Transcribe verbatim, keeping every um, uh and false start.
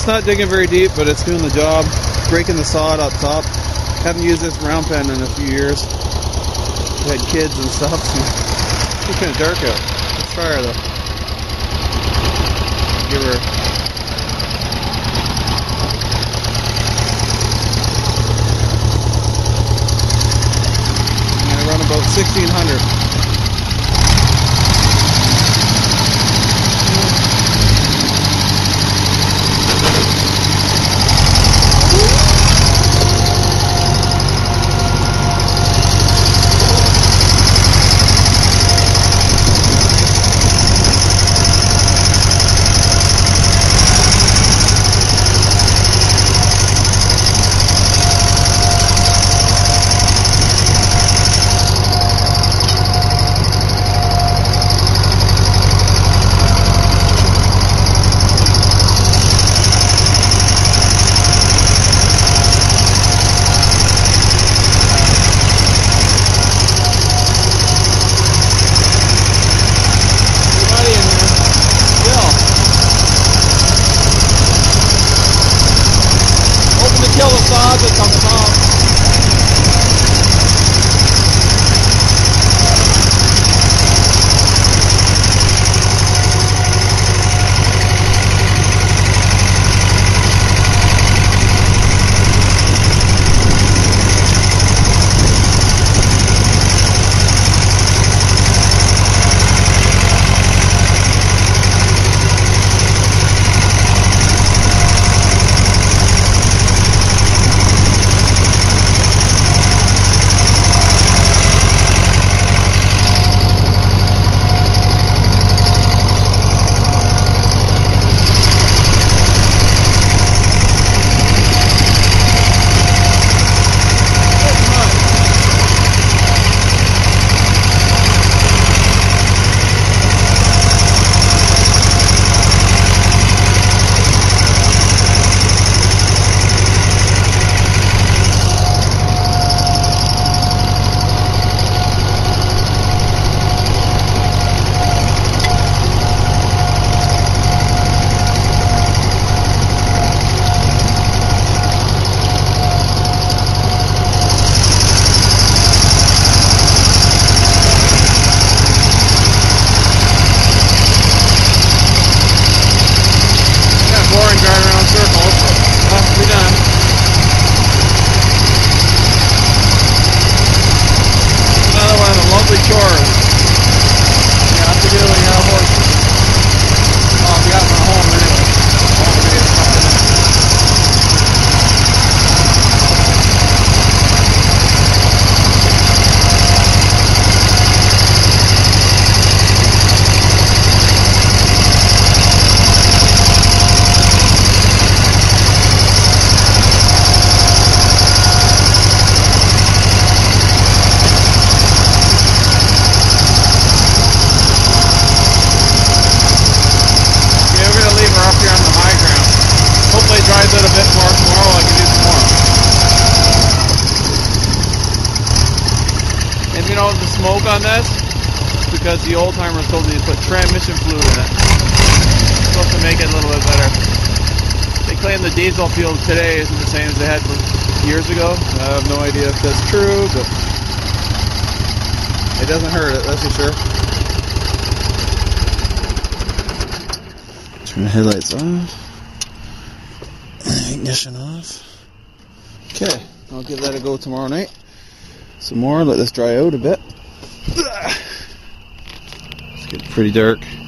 it's not digging very deep, but it's doing the job. Breaking the sod up top. Haven't used this round pen in a few years. We had kids and stuff. So it's kind of dark out. Let's try her though. Give her. I'm gonna run about sixteen hundred. Kill the sod that comes off. Chores. Yeah, I have to do it when you have horses. Oh, we got them at home anyway. All the way to something. Dries out a bit more tomorrow, I can do some more. And you know the smoke on this? It's because the old timers told me to put transmission fluid in it. It's supposed to make it a little bit better. They claim the diesel fuel today isn't the same as they had years ago. I have no idea if that's true, but it doesn't hurt it, that's for sure. Turn the headlights off. Ignition off. Okay, I'll give that a go tomorrow night. Some more, let this dry out a bit. It's getting pretty dark.